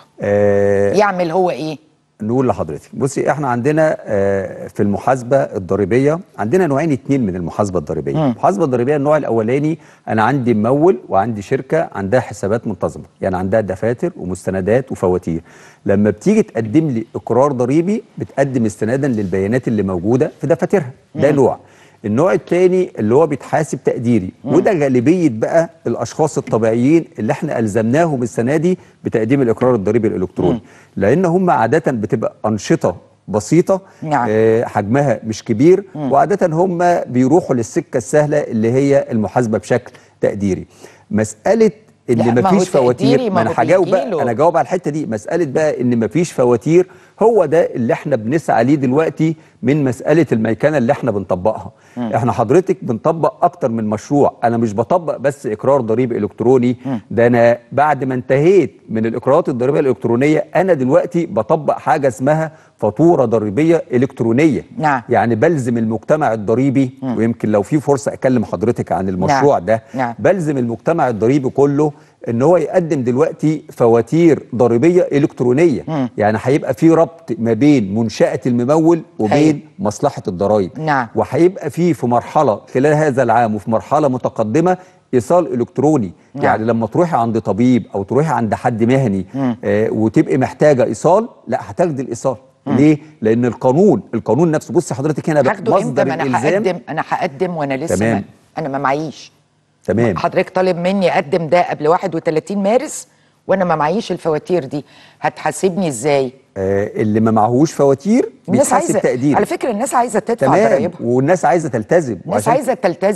يعمل هو ايه؟ نقول لحضرتك بصي، احنا عندنا في المحاسبه الضريبيه عندنا نوعين اتنين من المحاسبه الضريبيه. المحاسبه الضريبيه النوع الاولاني انا عندي ممول وعندي شركه عندها حسابات منتظمه، يعني عندها دفاتر ومستندات وفواتير. لما بتيجي تقدم لي اقرار ضريبي بتقدم استنادا للبيانات اللي موجوده في دفاترها، ده نوع. النوع الثاني اللي هو بيتحاسب تقديري، وده غالبيه بقى الاشخاص الطبيعيين اللي احنا الزمناهم السنه دي بتقديم الاقرار الضريبي الالكتروني، لان هم عاده بتبقى انشطه بسيطه. نعم. حجمها مش كبير، وعاده هم بيروحوا للسكه السهله اللي هي المحاسبه بشكل تقديري. مساله ان مفيش فواتير، ما انا هجاوب بقى، انا جاوب على الحته دي. مساله بقى ان مفيش فواتير هو ده اللي احنا بنسعى ليه دلوقتي من مساله الميكنه اللي احنا بنطبقها. احنا حضرتك بنطبق اكتر من مشروع، انا مش بطبق بس اقرار ضريبي الكتروني، ده انا بعد ما انتهيت من الاقرارات الضريبيه الالكترونيه انا دلوقتي بطبق حاجه اسمها فاتوره ضريبيه الكترونيه. نعم. يعني بلزم المجتمع الضريبي، ويمكن لو في فرصه اكلم حضرتك عن المشروع ده. بلزم المجتمع الضريبي كله ان هو يقدم دلوقتي فواتير ضريبيه الكترونيه. يعني هيبقى في ربط ما بين منشاه الممول وبين مصلحه الضرائب. نعم. وهيبقى في مرحله خلال هذا العام وفي مرحله متقدمه ايصال الكتروني. نعم. يعني لما تروحي عند طبيب او تروحي عند حد مهني وتبقي محتاجه ايصال، لا هتاخدي الايصال. ليه؟ لان القانون نفسه، بصي حضرتك هنا بقى مصدر الالزام. انا هقدم وانا لسه تمام. انا ما معيش. تمام. حضرتك طالب مني اقدم ده قبل 31 مارس وانا ما معيش الفواتير دي، هتحاسبني ازاي؟ اللي ما معهوش فواتير بيتحاسب تقديري. على فكره الناس عايزه تدفع ضرايبها، والناس عايزه تلتزم. الناس عايزه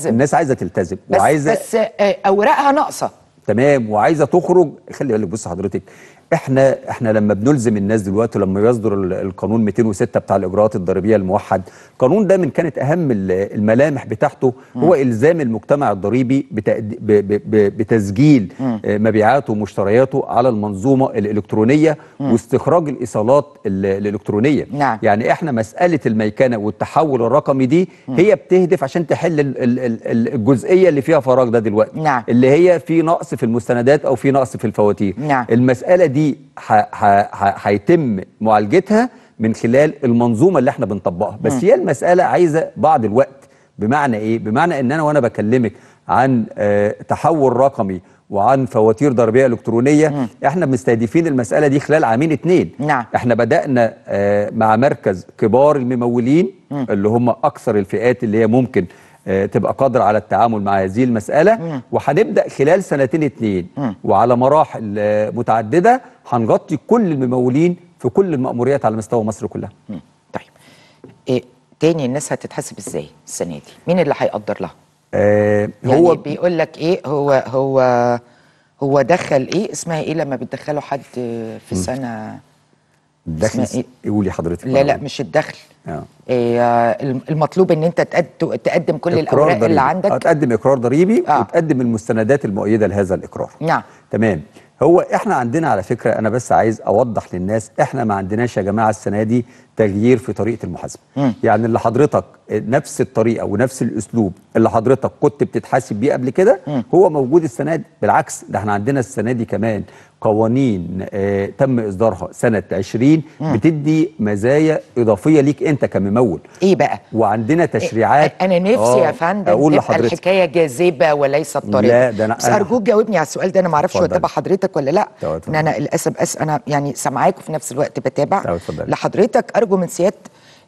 تلتزم بس اوراقها ناقصه. تمام. وعايزه تخرج. خلي بالك بص حضرتك، احنا لما بنلزم الناس دلوقتي، لما يصدر القانون 206 بتاع الاجراءات الضريبيه الموحد، القانون ده من كانت اهم الملامح بتاعته هو الزام المجتمع الضريبي بتسجيل مبيعاته ومشترياته على المنظومه الالكترونيه واستخراج الايصالات الالكترونيه. نعم. يعني احنا مساله الميكنه والتحول الرقمي دي هي بتهدف عشان تحل الجزئيه اللي فيها فراغ ده دلوقتي. نعم. اللي هي في نقص في المستندات او في نقص في الفواتير. نعم. المساله دي هيتم معالجتها من خلال المنظومه اللي احنا بنطبقها، بس هي المساله عايزه بعض الوقت. بمعنى ايه؟ بمعنى ان انا وانا بكلمك عن تحول رقمي وعن فواتير ضريبيه الكترونيه، احنا مستهدفين المساله دي خلال عامين 2. نعم. احنا بدانا مع مركز كبار الممولين اللي هم اكثر الفئات اللي هي ممكن تبقى قادرة على التعامل مع هذه المسألة، وهنبدأ خلال 2 وعلى مراحل متعددة هنغطي كل الممولين في كل المأموريات على مستوى مصر كلها. طيب تاني الناس هتتحاسب ازاي السنة دي؟ مين اللي هيقدر لها؟ يعني هو بيقول لك ايه، هو دخل ايه، اسمها ايه لما بتدخلوا حد في سنة؟ الدخل قولي حضرتك. لا مش الدخل. المطلوب ان انت تقدم كل الاوراق اللي عندك. تقدم اقرار ضريبي وتقدم المستندات المؤيده لهذا الاقرار. نعم. تمام. هو احنا عندنا على فكره، انا بس عايز اوضح للناس، احنا ما عندناش يا جماعه السنه دي تغيير في طريقه المحاسبه. يعني اللي حضرتك نفس الطريقه ونفس الاسلوب اللي حضرتك كنت بتتحاسب بيه قبل كده هو موجود السنه دي. بالعكس، ده احنا عندنا السنه دي كمان قوانين تم اصدارها سنه 20 بتدي مزايا اضافيه ليك انت كممول. ايه بقى؟ وعندنا تشريعات. انا نفسي يا فندم اقول تبقى لحضرتك الحكايه جاذبه وليست طريقه. لا ده بس ارجوك جاوبني على السؤال ده، انا ما اعرفش هو تبع حضرتك ولا لا. ان انا للاسف انا يعني سامعاك وفي نفس الوقت بتابع لحضرتك. ارجو من سياده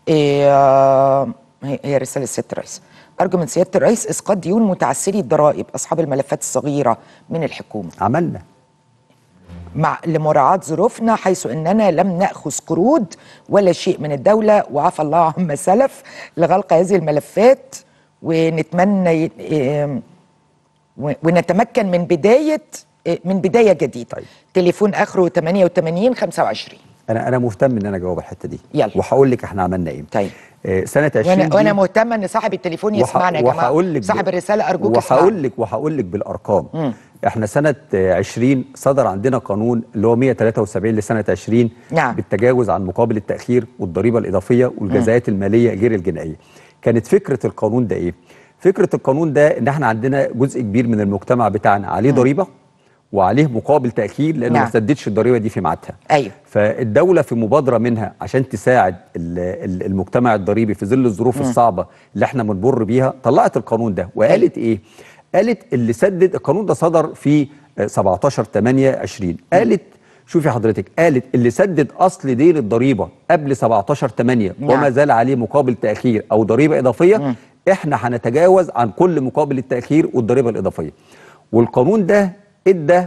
هي رساله سياده الرئيس، ارجو من سياده الرئيس اسقاط ديون متعثري الضرائب اصحاب الملفات الصغيره من الحكومه. عملنا لمراعاة ظروفنا، حيث أننا لم نأخذ قروض ولا شيء من الدولة، وعفى الله عما سلف، لغلق هذه الملفات، ونتمنى ونتمكن من بداية جديدة. طيب. تليفون آخره 88 25. أنا مهتم إن أنا أجاوب الحتة دي. يلا. وهقول لك إحنا عملنا إيه. طيب. سنة 20 وأنا مهتمة إن صاحب التليفون يسمعنا يا جماعة. صاحب الرسالة أرجوك اسمعنا. وهقول لك بالأرقام. احنا سنة 20 صدر عندنا قانون اللي هو 173 لسنة 20. نعم. بالتجاوز عن مقابل التأخير والضريبة الإضافية والجزاءات المالية غير الجنائية. كانت فكرة القانون ده إيه؟ فكرة القانون ده إن احنا عندنا جزء كبير من المجتمع بتاعنا عليه ضريبة وعليه مقابل تأخير لأنه ما سددش الضريبة دي في ميعادها. أيوه. فالدولة في مبادرة منها عشان تساعد المجتمع الضريبي في ظل الظروف الصعبة اللي احنا بنمر بيها، طلعت القانون ده وقالت إيه؟ قالت اللي سدد، القانون ده صدر في 17/8/20. قالت شوفي حضرتك، قالت اللي سدد اصل دين الضريبه قبل 17/8 وما زال عليه مقابل تاخير او ضريبه اضافيه، احنا هنتجاوز عن كل مقابل التاخير والضريبه الاضافيه. والقانون ده ادى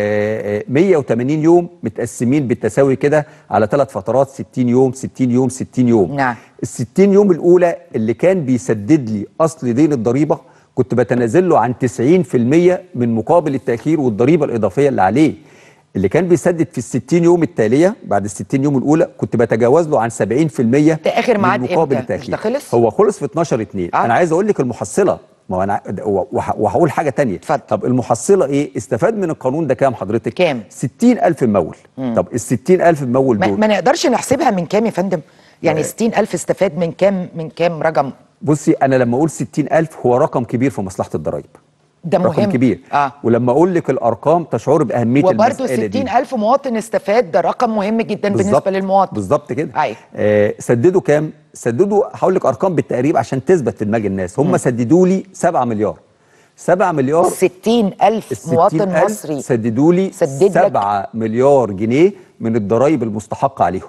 180 يوم متقسمين بالتساوي كده على 3 فترات، 60 يوم 60 يوم 60 يوم. نعم. ال60 يوم الاولى اللي كان بيسدد لي اصل دين الضريبه كنت بتنازل له عن 90% من مقابل التأخير والضريبة الإضافية اللي عليه. اللي كان بيسدد في ال60 يوم التالية بعد ال60 يوم الأولى كنت بتجاوز له عن 70% ده آخر ميعاد من مقابل امتى؟ التأخير. مش ده خلص؟ هو خلص في 12/2. أنا عايز أقول لك المحصلة، ما هو أنا وهقول حاجة تانية. اتفضل. طب المحصلة إيه؟ استفاد من القانون ده كام حضرتك؟ كام؟ 60,000 ممول. طب ال60,000 ممول دول ما نقدرش نحسبها من كام يا فندم؟ يعني 60,000 استفاد من كام رقم؟ بصي، أنا لما أقول 60,000 هو رقم كبير في مصلحة الضرايب. ده مهم، رقم كبير. ولما اقول لك الارقام تشعر باهميه المساله دي. وبرده 60,000 مواطن استفاد، ده رقم مهم جدا بالنسبه للمواطن. بالظبط كده. أيوة. سددوا كام؟ سددوا، هقول لك ارقام بالتقريب عشان تثبت في دماغ الناس. هم سددوا لي 7 مليار. 7 مليار. 60,000 مواطن مصري سددوا لي 7 مليار جنيه من الضرايب المستحقه عليهم.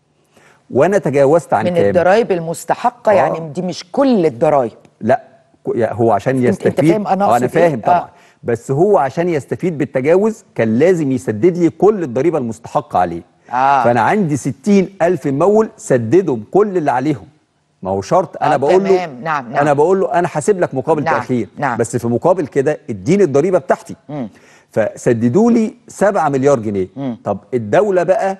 وانا تجاوزت عن من كام؟ الضرايب المستحقه. يعني دي مش كل الضرايب. لا، هو عشان يستفيد. انت فاهم انا فاهم طبعا. بس هو عشان يستفيد بالتجاوز كان لازم يسدد لي كل الضريبه المستحقه عليه. فانا عندي 60,000 ممول سددهم كل اللي عليهم. ما هو شرط. انا بقول له نعم. انا بقول له انا حاسب لك مقابل تاخير. بس في مقابل كده اديني الضريبه بتاعتي. فسددوا لي 7 مليار جنيه. طب الدوله بقى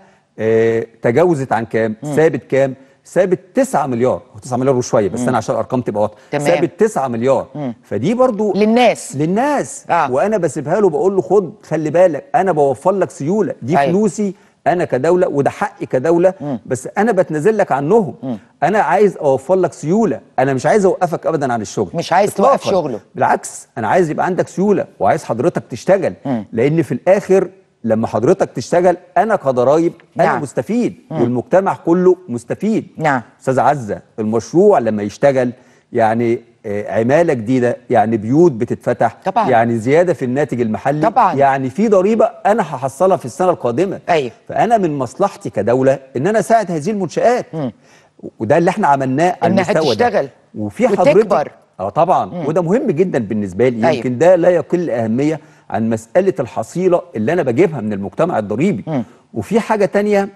تجاوزت عن كام؟ ثابت كام؟ ثابت 9 مليار. 9 مليار وشويه، بس انا عشان الارقام تبقى واضحه. ثابت 9 مليار. فدي برضو للناس. وانا بسيبها له، بقول له خد، خلي بالك، انا بوفر لك سيوله، دي فلوسي انا كدوله وده حقي كدوله. بس انا بتنازل لك عنهم. انا عايز اوفر لك سيوله، انا مش عايز اوقفك ابدا عن الشغل. مش عايز توقف شغله، بالعكس انا عايز يبقى عندك سيوله وعايز حضرتك تشتغل. لان في الاخر لما حضرتك تشتغل انا كضرايب انا مستفيد والمجتمع كله مستفيد. استاذ عزه، المشروع لما يشتغل يعني عماله جديده، يعني بيوت بتتفتح طبعا، يعني زياده في الناتج المحلي طبعا، يعني في ضريبه انا هحصلها في السنه القادمه. أيوة. فانا من مصلحتي كدوله ان انا اساعد هذه المنشآت. وده اللي احنا عملناه على المستوى ده. انها تشتغل وفي حضرتك طبعا. وده مهم جدا بالنسبه لي. يمكن ده لا يقل اهميه عن مساله الحصيله اللي انا بجيبها من المجتمع الضريبي. وفي حاجه تانية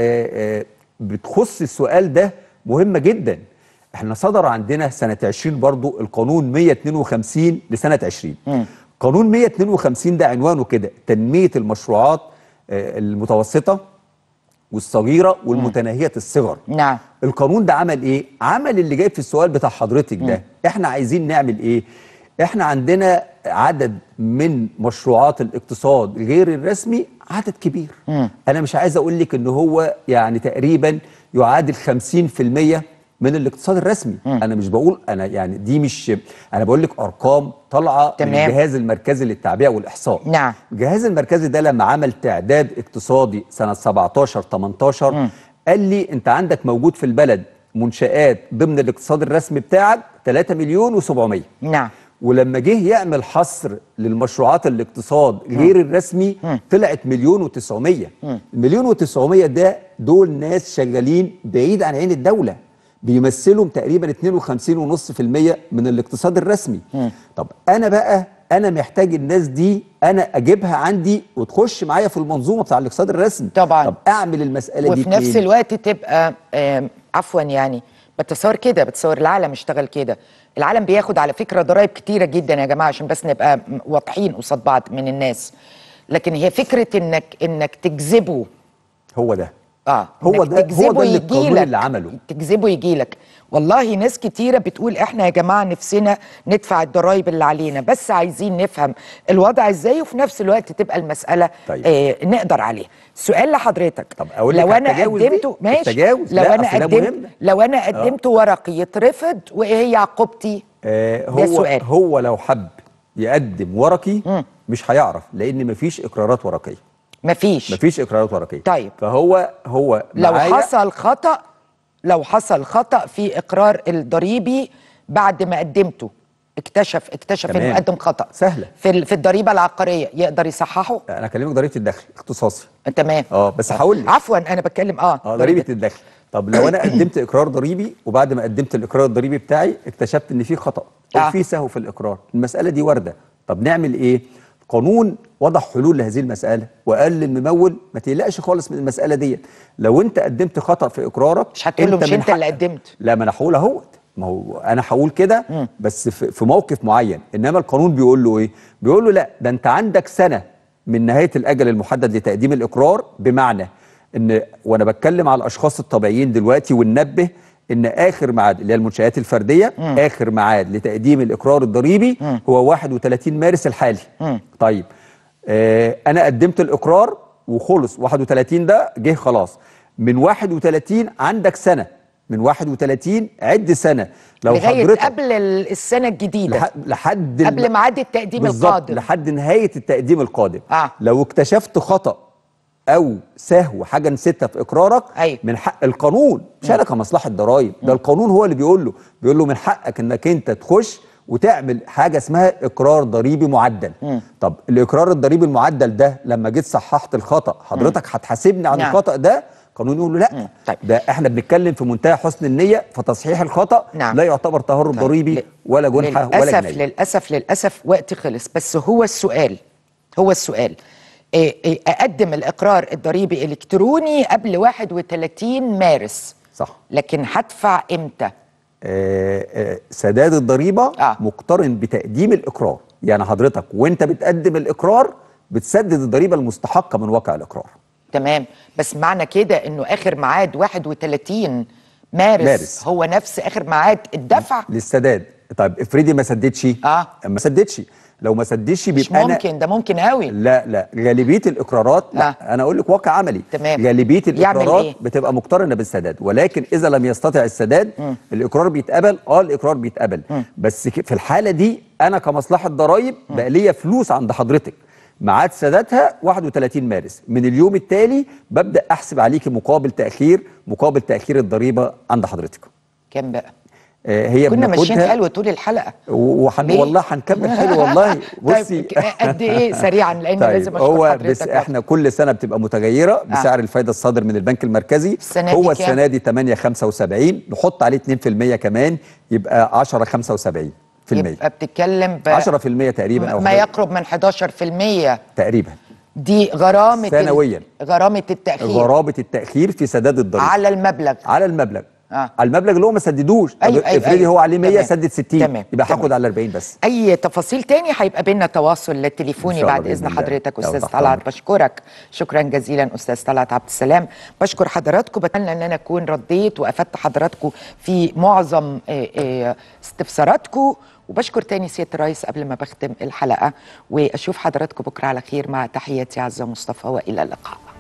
بتخص السؤال ده مهمه جدا. احنا صدر عندنا سنه 20 برضو القانون 152 لسنه 20. قانون 152 ده عنوانه كده تنميه المشروعات المتوسطه والصغيره والمتناهيه الصغر. نعم. القانون ده عمل ايه؟ عمل اللي جاي في السؤال بتاع حضرتك ده. احنا عايزين نعمل ايه؟ احنا عندنا عدد من مشروعات الاقتصاد غير الرسمي عدد كبير. انا مش عايز اقول لك ان هو يعني تقريبا يعادل 50% من الاقتصاد الرسمي. انا مش بقول، انا يعني دي مش، انا بقول لك ارقام طالعه من الجهاز المركزي للتعبئه والاحصاء. نعم. الجهاز المركزي ده لما عمل تعداد اقتصادي سنه 17 18 قال لي انت عندك موجود في البلد منشآت ضمن الاقتصاد الرسمي بتاعك 3 مليون و700. نعم. ولما جه يعمل حصر للمشروعات الاقتصاد غير الرسمي طلعت 1,900,000. ال1,900,000 ده دول ناس شغالين بعيد عن عين الدولة، بيمثلوا تقريبا 52.5% من الاقتصاد الرسمي. طب انا محتاج الناس دي انا اجيبها عندي وتخش معايا في المنظومه بتاع الاقتصاد الرسمي. طبعا. طب اعمل المساله دي وفي نفس الوقت تبقى عفوا يعني بتصور كده، بتصور العالم اشتغل كده. العالم بياخد على فكره ضرائب كتيره جدا يا جماعه عشان بس نبقى واضحين قصاد بعض من الناس، لكن هي فكره انك تجذبه. هو ده هو ده اللي القانون اللي عمله، تجذبه يجي لك. والله ناس كتيره بتقول احنا يا جماعه نفسنا ندفع الضرايب اللي علينا، بس عايزين نفهم الوضع ازاي وفي نفس الوقت تبقى المساله نقدر عليها. سؤال لحضرتك، طب أقول لو لك انا قدمته ماشي، لو انا قدمت ورقي يترفض وايه هي عقوبتي؟ هو لو حب يقدم ورقي مش هيعرف، لان مفيش اقرارات ورقيه. مفيش اقرارات ورقيه. طيب فهو لو حصل خطأ في اقرار الضريبي بعد ما قدمته، اكتشف انه قدم خطأ سهله في الضريبه العقاريه، يقدر يصححه؟ انا اكلمك ضريبه الدخل اختصاصي. تمام. بس هقول لك عفوا انا بتكلم ضريبه الدخل. طب لو انا قدمت اقرار ضريبي وبعد ما قدمت الاقرار الضريبي بتاعي اكتشفت ان في خطأ او في سهو في الاقرار، المساله دي وارده. طب نعمل ايه؟ قانون وضع حلول لهذه المساله وقال للممول ما تقلقش خالص من المساله دي. لو انت قدمت خطأ في اقرارك مش هتقول له مش انت اللي قدمت. لا، ما انا هقول اهوت، ما هو انا هقول كده بس في موقف معين. انما القانون بيقول له ايه؟ بيقول له لا، ده انت عندك سنه من نهايه الاجل المحدد لتقديم الاقرار. بمعنى ان وانا بتكلم على الاشخاص الطبيعيين دلوقتي وننبه ان اخر ميعاد اللي هي المنشآت الفرديه اخر ميعاد لتقديم الاقرار الضريبي هو 31 مارس الحالي. طيب انا قدمت الاقرار وخلص 31 ده جه خلاص. من 31 عندك سنه، من 31 عد سنه لو لغايه قبل السنه الجديده، لحد قبل ميعاد التقديم القادم، لحد نهايه التقديم القادم. لو اكتشفت خطأ او سهو حاجه نسيتها في اقرارك من حق القانون، مش انا كمصلحه ضرائب، ده القانون هو اللي بيقول له من حقك انك انت تخش وتعمل حاجه اسمها اقرار ضريبي معدل. طب الاقرار الضريبي المعدل ده لما جيت صححت الخطأ حضرتك هتحاسبني عن الخطأ ده؟ القانون يقول له لا. طيب. ده احنا بنتكلم في منتهى حسن النيه، فتصحيح الخطأ لا يعتبر تهرب ضريبي ولا جنحه ولا جنايه. للاسف وقتي خلص، بس هو السؤال اقدم الاقرار الضريبي الكتروني قبل 31 مارس، صح، لكن هدفع امتى؟ سداد الضريبه مقترن بتقديم الاقرار. يعني حضرتك وانت بتقدم الاقرار بتسدد الضريبه المستحقه من واقع الاقرار. تمام، بس معنى كده انه اخر ميعاد 31 مارس هو نفس اخر ميعاد الدفع للسداد. طيب افرضي ما سددش. ما سددش، لو ما سددش بيبقى مش ممكن، ده ممكن قوي. لا غالبيه الاقرارات لا انا اقول لك واقع عملي. تمام. غالبيه الاقرارات بتبقى مقترنه بالسداد، ولكن اذا لم يستطع السداد الاقرار بيتقبل. الاقرار بيتقبل. بس في الحاله دي انا كمصلحه ضرائب بقى ليا فلوس عند حضرتك ميعاد سدادها 31 مارس، من اليوم التالي ببدا احسب عليكي مقابل تاخير الضريبه عند حضرتك. كام بقى؟ هي كنا ماشيين حلو طول الحلقه والله هنكمل حلو والله. بصي قد ايه سريعا لان لازم اشكر حضرتك. بس احنا كل سنه بتبقى متغيره بسعر الفايده الصادر من البنك المركزي. هو السنه دي 8.75، نحط عليه 2% كمان يبقى 10.75%. يبقى بتتكلم 10% تقريبا او ما يقرب من 11% تقريبا. دي غرامه سنويا، غرامه التاخير في سداد الضريبه على المبلغ على المبلغ اللي هو ما سددوش. افرضي هو عليه 100 سدد 60، يبقى هاخد على 40 بس. وبشكر تاني سيادة الرئيس قبل ما بختم الحلقة، وأشوف حضراتكم بكرة على خير مع تحياتي عزة مصطفى، وإلى اللقاء.